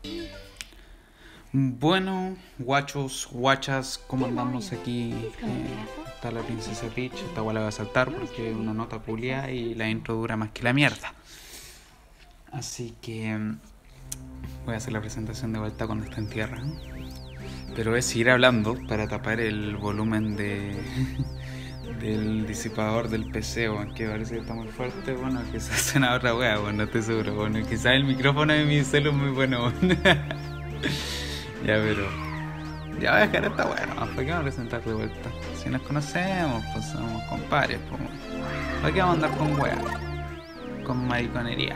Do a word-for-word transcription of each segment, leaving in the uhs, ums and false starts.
Bueno, guachos, guachas, ¿cómo andamos aquí? Eh, está la princesa Peach, esta guay la voy a saltar porque es una nota culia y la intro dura más que la mierda. Así que mm, voy a hacer la presentación de vuelta cuando esté en tierra. Pero voy a seguir hablando para tapar el volumen de del disipador del P C, bueno, que parece que está muy fuerte. Bueno, quizás suena otra wea, bueno, no estoy seguro. Bueno, quizás el micrófono de mi celu es muy bueno. Bueno. Ya, pero ya voy a dejar esta weá, no, ¿para qué vamos a presentar de vuelta? Si nos conocemos, pues somos compadres, pues. ¿Para qué vamos a andar con weá? Con mariconería.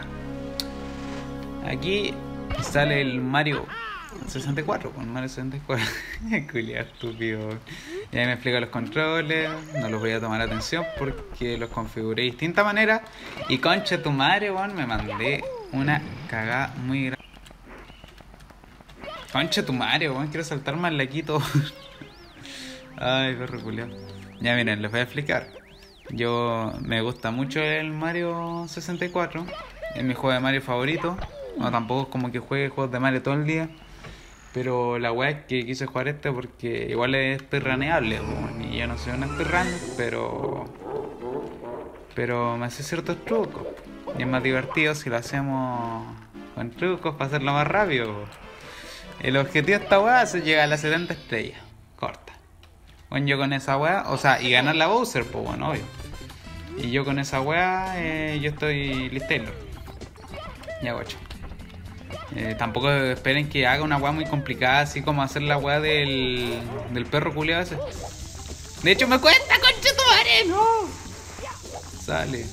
Aquí sale el Mario sesenta y cuatro, con Mario sesenta y cuatro. Culia estúpido. Y ahí me explica los controles, no los voy a tomar atención porque los configuré de distinta manera. Y concha tu madre, weón, me mandé una cagada muy grande. Concha tu madre, weón, quiero saltar más laquito. Ay, perro culiao. Ya miren, les voy a explicar. Yo me gusta mucho el Mario sesenta y cuatro. Es mi juego de Mario favorito. No, tampoco es como que juegue juegos de Mario todo el día. Pero la weá es que quise jugar este porque igual es speedruneable, weón. Y yo no soy un speedrunner, pero... Pero me hace ciertos trucos. Y es más divertido si lo hacemos con trucos para hacerlo más rápido, weón. El objetivo de esta weá es llegar a las setenta estrellas. Corta. Bueno, yo con esa weá, o sea, y ganar la Bowser, pues bueno, obvio. Y yo con esa weá, eh, yo estoy listelo. Ya, guacho. Eh, tampoco esperen que haga una weá muy complicada, así como hacer la weá del, del perro culiado ese. De hecho, me cuesta, conchetumare, no. Sale.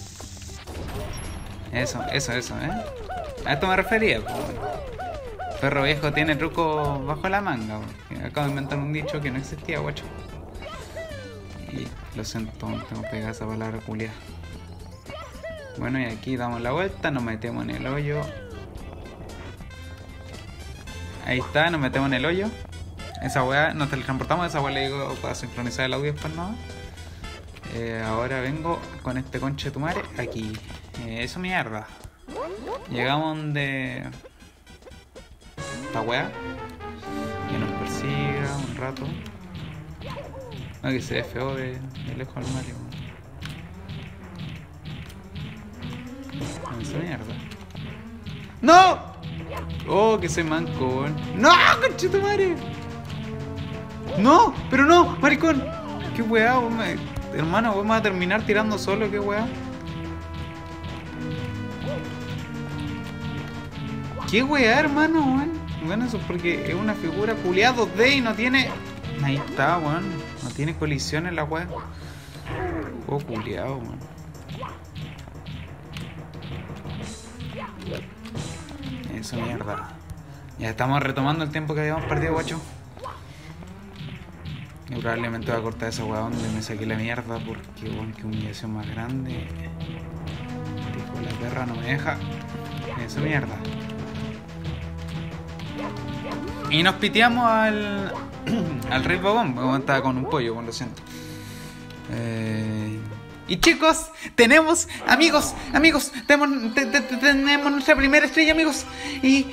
Eso, eso, eso, ¿eh? A esto me refería, pues bueno. Perro viejo tiene truco bajo la manga, porque acabo de inventar un dicho que no existía, guacho. Y lo siento, tengo que pegar esa palabra culiada. Bueno, y aquí damos la vuelta, nos metemos en el hoyo. Ahí está, nos metemos en el hoyo. Esa weá, nos teletransportamos, esa weá le digo para sincronizar el audio después, ¿no? Eh, ahora vengo con este conche de tu madre aquí. Eh, eso mierda. Llegamos donde... esta weá que nos persiga un rato. No, que se ve feo de, de lejos al Mario. Esa mierda. ¡No! Oh, que soy manco, weón. ¡No! ¡Conchetumare! ¡No! ¡Pero no! ¡Maricón! ¡Qué weá, weón! Hermano, vamos a terminar tirando solo, qué weá. ¿Qué weá, hermano, weón? Bueno, eso es porque es una figura culiada dos D y no tiene... Ahí está, weón. No tiene colisión en la weá. Oh, culiado, weón. Eso, mierda. Ya estamos retomando el tiempo que habíamos perdido, guacho. Y probablemente voy a cortar esa weá donde me saqué la mierda porque, weón, qué humillación más grande. Dijo, la perra no me deja. Eso, mierda. Y nos piteamos al al Rey Bogón, porque estaba con un pollo, bueno, lo siento. Eh, y chicos, tenemos, amigos, amigos, tenemos, te, te, te, tenemos nuestra primera estrella, amigos. Y...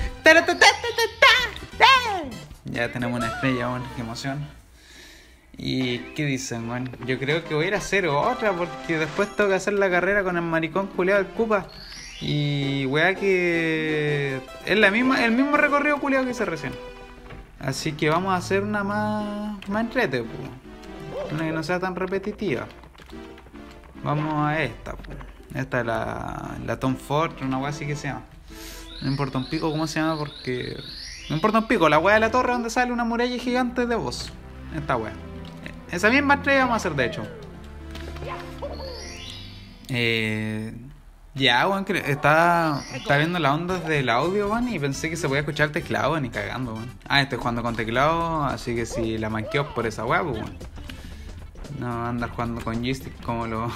ya tenemos una estrella, bueno, qué emoción. Y ¿qué dicen, bueno? Yo creo que voy a ir a hacer otra porque después tengo que hacer la carrera con el maricón culeado del Koopa. Y weá que es la misma, el mismo recorrido culiado que hice recién. Así que vamos a hacer una más, más entrete, pues. Una que no sea tan repetitiva. Vamos a esta, pues. Esta es la, la Tom Ford, una weá así que se llama. No importa un pico cómo se llama porque... No importa un pico, la weá de la torre donde sale una muralla gigante de voz. Esta weá. Esa misma estrella vamos a hacer de hecho. Eh... Ya, weón, que está, está viendo las ondas del audio, weón, y pensé que se podía escuchar el teclado, ni cagando, weón. Ah, estoy jugando con teclado, así que si la manqueo por esa weá, pues, weón. No andar jugando con joystick como lo...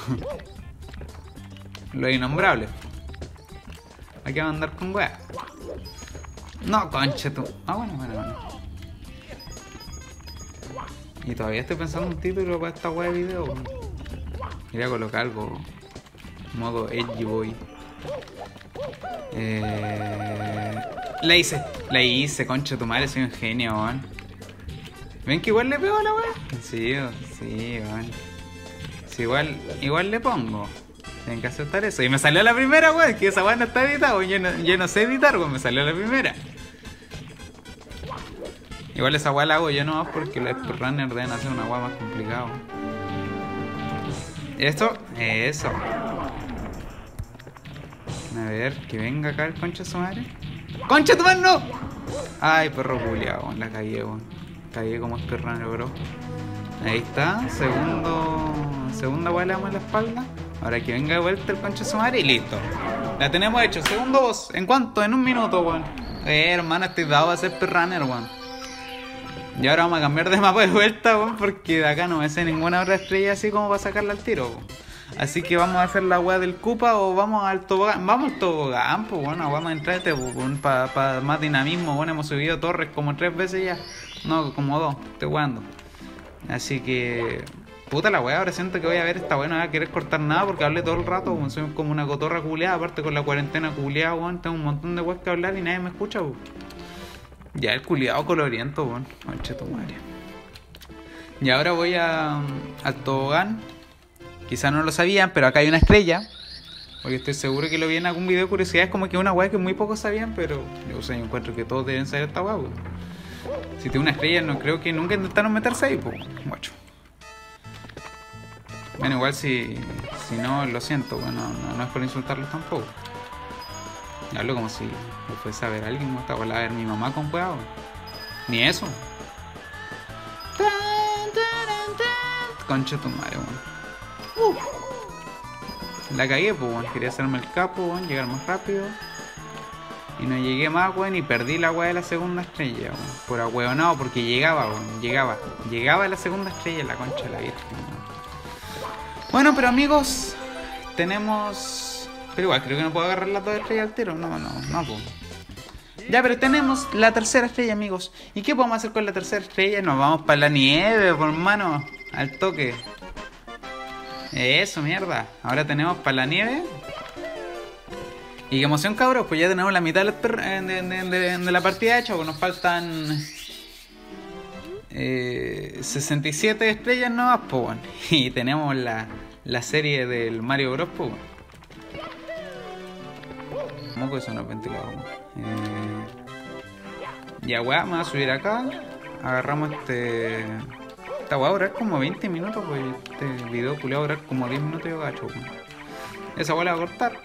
lo innombrable. Hay que andar con weá. No, concha tú. Ah, bueno, bueno, bueno. Y todavía estoy pensando un título para esta weá de video, weón. Quería colocar algo... modo edgy boy. Eh... La hice. La hice, concha tu madre, soy un genio, weón. ¿Ven que igual le pego a la weá? Sí, sí, weón. Sí, igual, igual le pongo. Tienen que aceptar eso. Y me salió la primera, weón. Que esa weá no está editada, weón. Yo no, yo no sé editar, weón. Me salió la primera. Igual esa weá la hago yo no, porque los speedrunners deben hacer una weá más complicada. Esto, eso. A ver, que venga acá el concha de su madre. ¡Concha de tu madre, no! Ay, perro culiao, la cagué, weón. Cagué como speedrunner, bro. Ahí está, segundo. Segunda weá le damos en la espalda. Ahora que venga de vuelta el concha de su madre y listo. La tenemos hecho, segundo boss. ¿En cuánto? En un minuto, weón. Eh, hermano, estoy dado a ser speedrunner, weón. Y ahora vamos a cambiar de mapa de vuelta, weón, porque de acá no me sé ninguna otra estrella así como para sacarla al tiro, weón. Así que vamos a hacer la weá del Koopa o vamos al tobogán. Vamos al tobogán, pues bueno, vamos a entrar este, para pa más dinamismo. Bueno, hemos subido torres como tres veces ya. No, como dos, estoy jugando. Así que... Puta la weá, ahora siento que voy a ver esta weá, no voy a querer cortar nada porque hablé todo el rato, weón. Soy como una cotorra culeada, aparte con la cuarentena culeada, weón. Tengo un montón de weas que hablar y nadie me escucha, weón. Ya el culiado coloriento, weón. Conche tu madre. Y ahora voy a, al tobogán. Quizás no lo sabían, pero acá hay una estrella. Porque estoy seguro que lo vi en algún video de curiosidad. Es como que una weá que muy pocos sabían, pero yo, o sea, yo encuentro que todos deben saber esta weá, weón. Si tiene una estrella, no creo que nunca intentaron meterse ahí, pues, guacho. Bueno, igual si, si no, lo siento, bueno, no, no es por insultarlos tampoco. Hablo como si lo fuese a ver alguien, ¿no? Estaba a ver mi mamá con cuidado. Ni eso. Concha tu madre, weón. Uh. La cagué, pues, weón. Quería hacerme el capo, weón, llegar más rápido. Y no llegué más, weón, y perdí la weá de la segunda estrella, weón. Por ahueonado, porque llegaba, weón. Llegaba. Llegaba a la segunda estrella en la concha de la virgen, weón. Bueno, pero amigos, tenemos... Pero igual, creo que no puedo agarrar las dos estrellas al tiro. No, no, no puedo. Ya, pero tenemos la tercera estrella, amigos. ¿Y qué podemos hacer con la tercera estrella? Nos vamos para la nieve, por hermano. Al toque. Eso, mierda. Ahora tenemos para la nieve. Y qué emoción, cabros. Pues ya tenemos la mitad de la, de, de, de, de la partida hecha. Pues nos faltan... Eh, sesenta y siete estrellas nuevas, pues bueno. Y tenemos la, la serie del Mario Bros, pues bueno. ¿Cómo que eso no es ventilador? Eh, ya, weá, me voy a subir acá. Agarramos este... Esta weá va a durar como veinte minutos, pues este video culiado va a durar como diez minutos, yo gacho, pues. Esa weá la voy a cortar.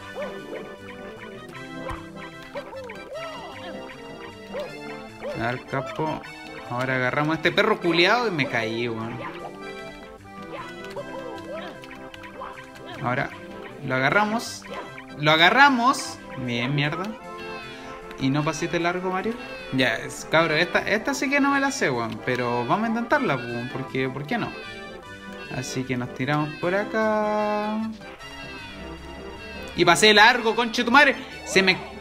A ver, capo. Ahora agarramos a este perro culiado y me caí, weón. Ahora lo agarramos. Lo agarramos. Bien, mierda. Y no pasiste largo, Mario. Ya, es, cabrón, esta, esta sí que no me la sé, weón. Pero vamos a intentarla, weón. Porque, ¿por qué no? Así que nos tiramos por acá. Y pasé largo, conche tu madre. Se me...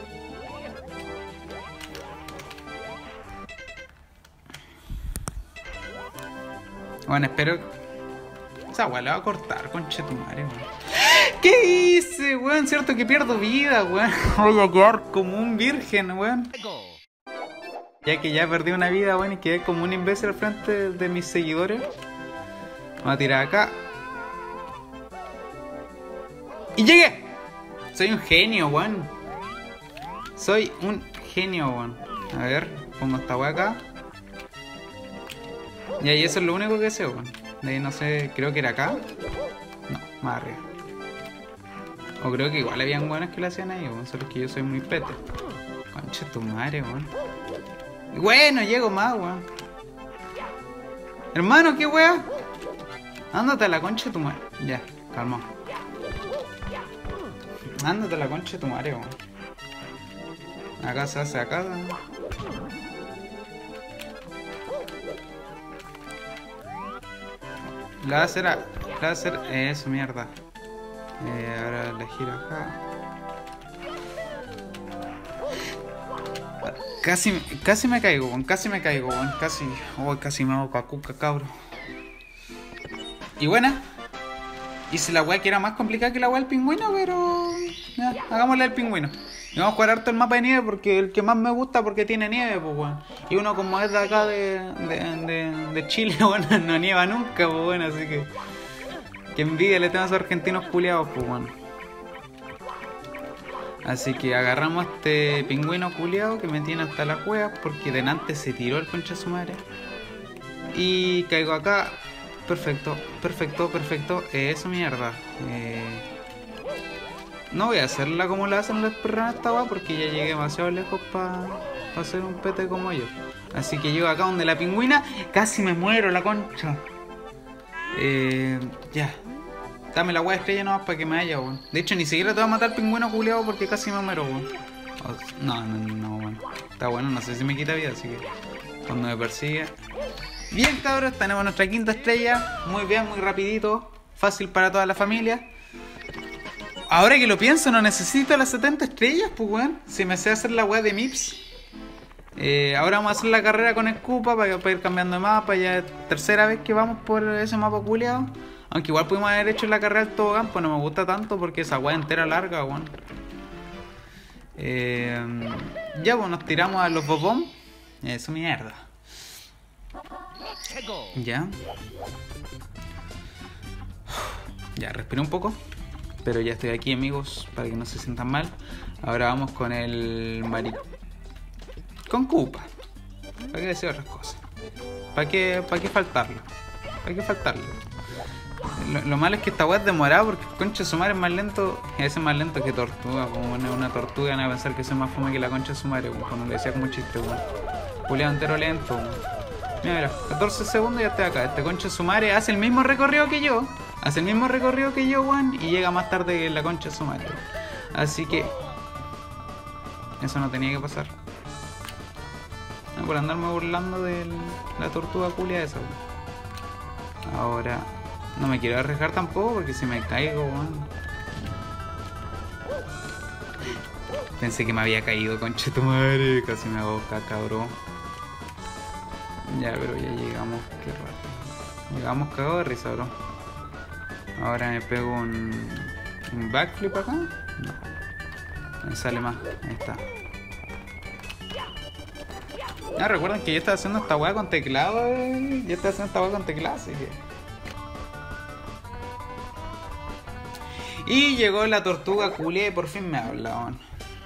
Bueno, espero... Esa weá la va a cortar, conche tu madre, weón. ¿Qué hice, weón? Cierto que pierdo vida, weón. Voy a quedar como un virgen, weón. Ya que ya perdí una vida, weón, y quedé como un imbécil al frente de mis seguidores. Vamos a tirar acá. ¡Y llegué! Soy un genio, weón. Soy un genio, weón. A ver, pongo esta weá acá. Y ahí eso es lo único que sé, weón. De ahí no sé, creo que era acá. No, más arriba. O creo que igual habían weones que lo hacían ahí, weón. Solo que yo soy muy pete. Concha tu madre, weón. Bueno, llego más, weón. Hermano, ¿qué weá? Ándate a la concha de tu madre. Ya, calma. Ándate a la concha de tu madre, weón. Acá se hace acá, ¿no? La va a hacer a... La va a hacer... Eso, mierda. Eh, ahora la giro acá. Casi, casi me caigo, weón. Casi me caigo, weón. Casi... Oh, casi me hago cacuca, cabro. Y buena. Hice la weá que era más complicada que la weá del pingüino, pero... Ya, hagámosle al pingüino. Y vamos a jugar harto el mapa de nieve porque el que más me gusta porque tiene nieve, pues weón. Y uno como es de acá de, de, de, de Chile, bueno, no nieva nunca, pues bueno, así que... Que envidia le tengo a esos argentinos culiados, pues bueno. Así que agarramos a este pingüino culiado que me tiene hasta las huevas porque delante se tiró el concha de su madre. Y caigo acá. Perfecto, perfecto, perfecto. Eh, eso mierda. Eh... No voy a hacerla como la hacen las perras esta weá porque ya llegué demasiado lejos para pa hacer un pete como yo. Así que llego acá donde la pingüina. Casi me muero la concha. Eh, ya. Dame la weá estrella nomás para que me haya, weón. De hecho, ni siquiera te voy a matar pingüino culiado porque casi me muero, weón. No, no, no, weón. Está bueno, no sé si me quita vida, así que cuando me persigue. Bien, cabros, tenemos nuestra quinta estrella. Muy bien, muy rapidito. Fácil para toda la familia. Ahora que lo pienso, no necesito las setenta estrellas, pues weón. Si me sé hacer la weá de Mips. Eh, ahora vamos a hacer la carrera con Scupa para, para ir cambiando de mapa. Ya es tercera vez que vamos por ese mapa culiado. Aunque igual pudimos haber hecho la carrera del tobogán, pues no me gusta tanto porque esa weá entera larga, weón. Eh, ya, pues nos tiramos a los bobón. Eso mierda. Ya. Ya, respiré un poco. Pero ya estoy aquí, amigos, para que no se sientan mal. Ahora vamos con el mari... Con Koopa. ¿Para qué decir otras cosas? ¿Para qué, para qué faltarlo? ¿Para qué faltarlo? Lo, lo malo es que esta weá es demorada porque concha de su madre es más lento. Es más lento que tortuga. Como una, una tortuga, van a pensar que soy más fome que la concha de su madre, cuando le decía como chiste, weón. Julián entero lento, weón. Mira, mira, catorce segundos y ya estoy acá. Este concha de su madre hace el mismo recorrido que yo. Hace el mismo recorrido que yo, weón. Y llega más tarde que la concha de su madre. Así que... Eso no tenía que pasar. No, por andarme burlando de la tortuga culia esa, weón. Ahora... No me quiero arriesgar tampoco porque si me caigo, weón. Pensé que me había caído, concha tu madre. Casi me hago caca, bro. Ya, pero ya llegamos. Qué rato. Llegamos cagados de risa, bro. Ahora me pego un, un backflip acá. No. Me sale más. Ahí está. Ah, recuerden que yo estaba haciendo esta weá con teclado. Eh. Yo estaba haciendo esta weá con teclado, así que... Y llegó la tortuga culia y por fin me habla, weón.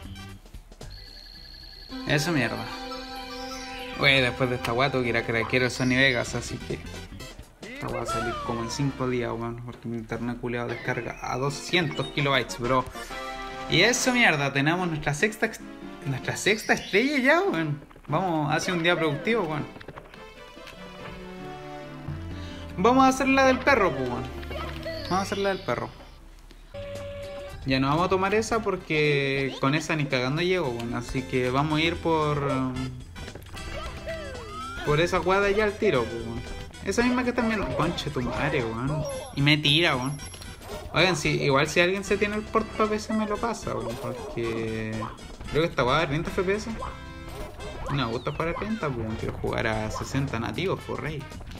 Eso mierda. Wey, después de esta weá tengo que ir a craquear el Sony Vegas, así que... Esta weá va a salir como en cinco días, weón. Porque mi internet culiado descarga a doscientos kilobytes, bro. Y eso mierda, tenemos nuestra sexta... Nuestra sexta estrella ya, weón. Vamos, hace un día productivo, weón. Vamos a hacer la del perro, pues, weón. Vamos a hacer la del perro. Ya no vamos a tomar esa porque con esa ni cagando llego, bueno. Así que vamos a ir por... Um, por esa cuadra ya al tiro, pues, bueno. Esa misma que están viendo. Conche tu madre, weón. Y me tira, weón. Oigan, si, igual si alguien se tiene el port para P C me lo pasa, weón. Porque... Creo que esta cuadra treinta F P S. No me gusta para treinta, pues, quiero jugar a sesenta nativos, por rey.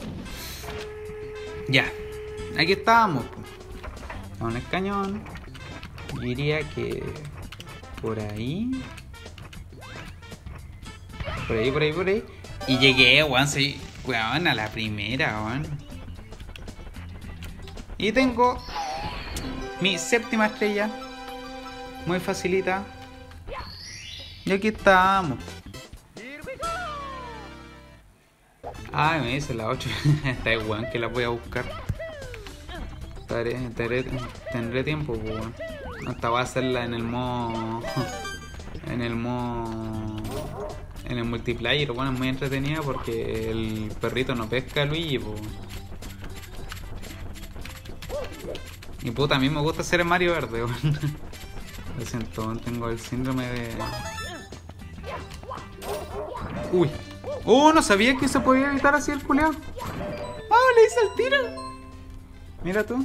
Ya. Aquí estábamos, pues. Con el cañón. Yo diría que por ahí, por ahí, por ahí, por ahí. Y llegué, weón, sí, weón, a la primera, weón. Y tengo mi séptima estrella. Muy facilita. Y aquí estamos. Ay, me dice la ocho. Esta es weón que la voy a buscar. Tendré, tendré, tendré tiempo, weón. Esta va a hacerla en el modo... En el modo... En el multiplayer, bueno, es muy entretenida porque el perrito no pesca a Luigi, po. Y puta, a mí me gusta hacer el Mario Verde, weón. Lo siento, tengo el síndrome de... Uy. Oh, no sabía que se podía evitar así el culeado. Oh, le hice el tiro. Mira tú.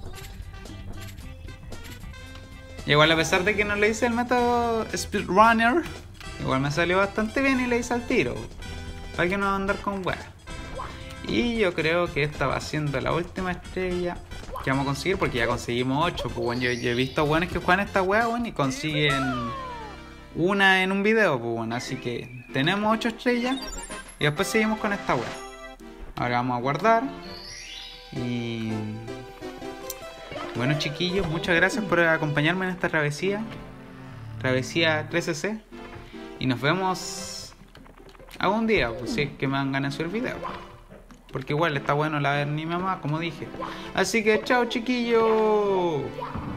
Igual a pesar de que no le hice el método speedrunner, igual me salió bastante bien y le hice al tiro. Para que no andar con weá. Y yo creo que esta va siendo la última estrella que vamos a conseguir, porque ya conseguimos ocho. Pues bueno, yo, yo he visto weones que juegan esta weá, bueno, y consiguen una en un video, pues bueno. Así que tenemos ocho estrellas. Y después seguimos con esta web. Ahora vamos a guardar. Y... bueno, chiquillos, muchas gracias por acompañarme en esta travesía. Travesía tres C C. Y nos vemos algún día, pues si es que me dan ganas de subir video. Porque igual está bueno la ver ni mamá, como dije. Así que chao, chiquillos.